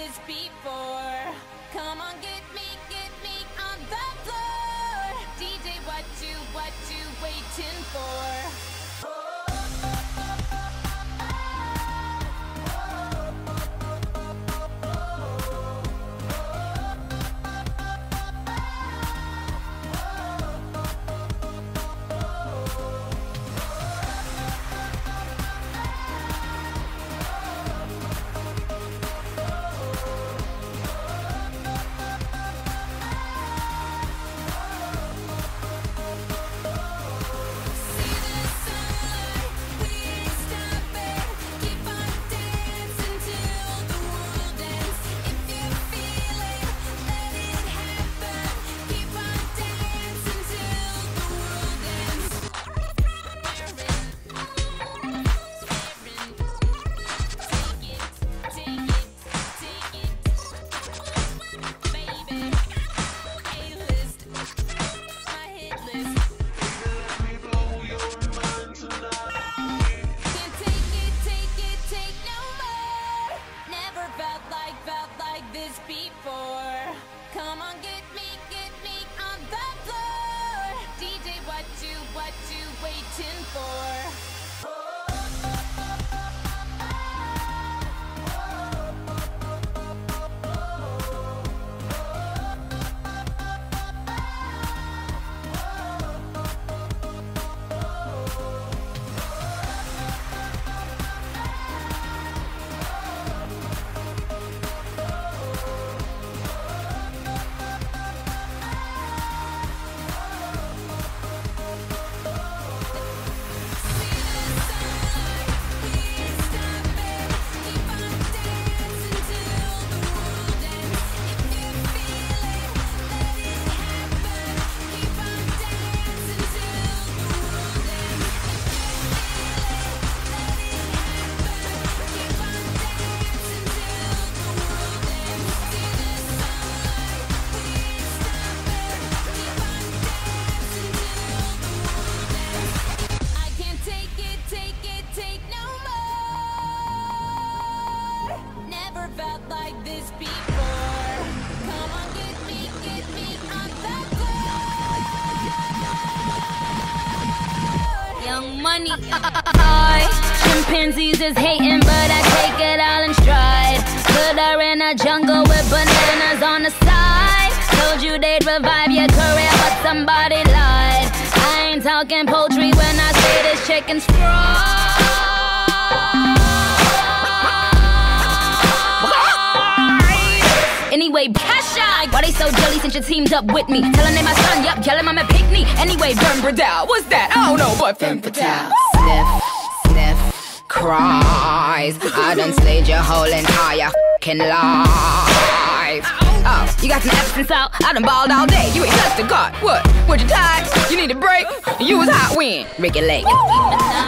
this before. Come on, get me on the floor. DJ, what you waiting for? What you waiting for? Money, chimpanzees is hating, but I take it all in stride. Put her in a jungle with bananas on the side. Told you they'd revive your career, but somebody lied. I ain't talking poultry when I say this chicken's fried. Anyway, Pasha, why they so jelly since you teamed up with me? Tell her name my son, yup, yell him I'm a picnic. Anyway, Burn Bradell, what's that? I don't know, but Femme Fatale. Sniff, cries. I done slayed your whole entire f***ing life. Oh, you got some absence out? I done balled all day. You ain't touched a god. What? Would you tired? You need a break? You was hot when? Ricky Lake.